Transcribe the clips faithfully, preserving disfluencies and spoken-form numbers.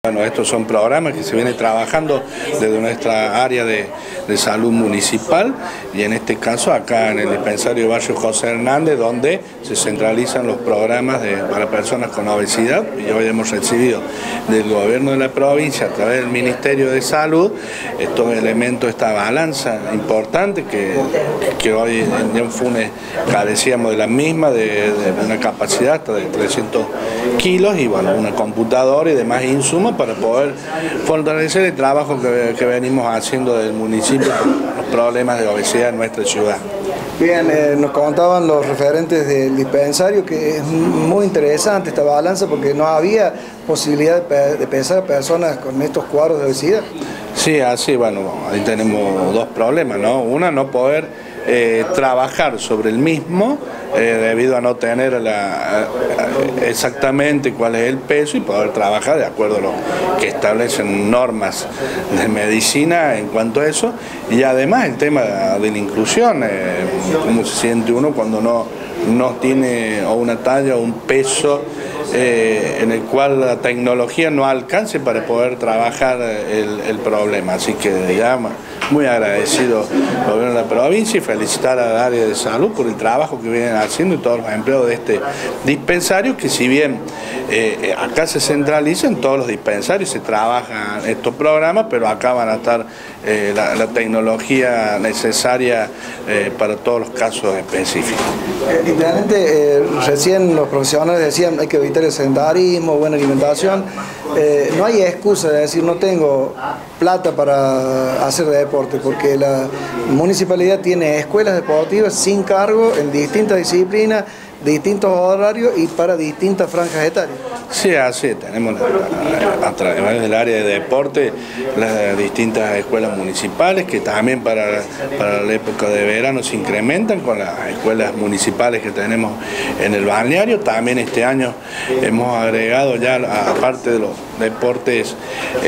Bueno, estos son programas que se vienen trabajando desde nuestra área de, de salud municipal y en este caso acá en el dispensario Barrio José Hernández, donde se centralizan los programas de, para personas con obesidad, y hoy hemos recibido del gobierno de la provincia a través del Ministerio de Salud estos elementos, esta balanza importante que, que hoy en Ñanfune carecíamos de la misma, de, de una capacidad hasta de trescientos kilos y bueno, una computadora y demás insumos para poder fortalecer el trabajo que, que venimos haciendo del municipio con los problemas de obesidad en nuestra ciudad. Bien, eh, nos contaban los referentes del dispensario que es muy interesante esta balanza porque no había posibilidad de, de pensar a personas con estos cuadros de obesidad. Sí, así, bueno, ahí tenemos dos problemas, ¿no? Una, no poder eh, trabajar sobre el mismo eh, debido a no tener la, exactamente cuál es el peso y poder trabajar de acuerdo a lo que establecen normas de medicina en cuanto a eso. Y además el tema de la inclusión, eh, cómo se siente uno cuando no, no tiene o una talla o un peso Eh, en el cual la tecnología no alcance para poder trabajar el, el problema. Así que ya muy agradecido al gobierno de la provincia y felicitar al área de salud por el trabajo que vienen haciendo y todos los empleados de este dispensario, que si bien eh, acá se centralizan todos los dispensarios, se trabajan estos programas, pero acá van a estar eh, la, la tecnología necesaria eh, para todos los casos específicos. Eh, literalmente, eh, recién los profesionales decían hay que evitar el sedentarismo, buena alimentación. Eh, no hay excusa de decir no tengo plata para hacer deporte, porque la municipalidad tiene escuelas deportivas sin cargo en distintas disciplinas, distintos horarios y para distintas franjas etarias. Sí, así tenemos a través del área de deporte las distintas escuelas municipales que también para, para la época de verano se incrementan con las escuelas municipales que tenemos en el balneario. También este año hemos agregado ya, aparte de los deportes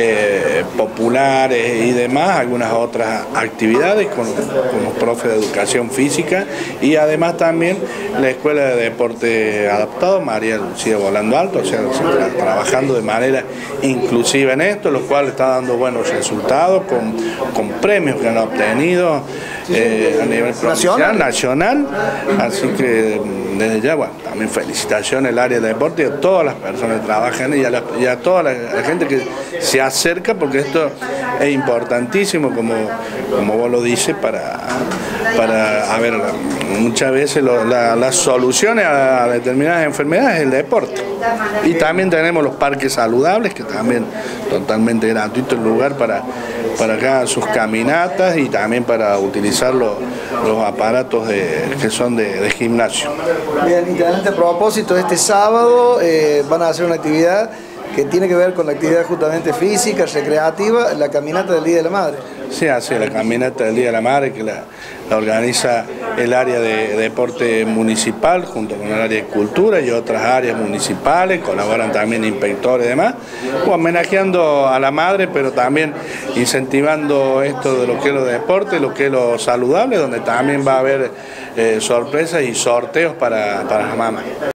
eh, populares y demás, algunas otras actividades con, con los profes de educación física y además también la escuela de deporte adaptado María Lucía Volando Alto, o sea, trabajando de manera inclusiva en esto, lo cual está dando buenos resultados con, con premios que han obtenido eh, a nivel provincial, nacional, así que desde ya, bueno, también felicitaciones al área de deporte y a todas las personas que trabajan y a, la, y a toda la, la gente que se acerca, porque esto es importantísimo, como, como vos lo dices, para, para a ver, muchas veces lo, la, las soluciones a determinadas enfermedades es el deporte. Y también tenemos los parques saludables, que también totalmente gratuito el lugar para, para acá sus caminatas y también para utilizar los, los aparatos de, que son de, de gimnasio. Bien, interesante. A propósito, este sábado eh, van a hacer una actividad que tiene que ver con la actividad justamente física, recreativa, la caminata del Día de la Madre. Sí, así, la caminata del Día de la Madre que la, la organiza el área de, de deporte municipal junto con el área de cultura y otras áreas municipales, colaboran también inspectores y demás, homenajeando a la madre, pero también incentivando esto de lo que es lo de deporte, lo que es lo saludable, donde también va a haber eh, sorpresas y sorteos para, para las mamás.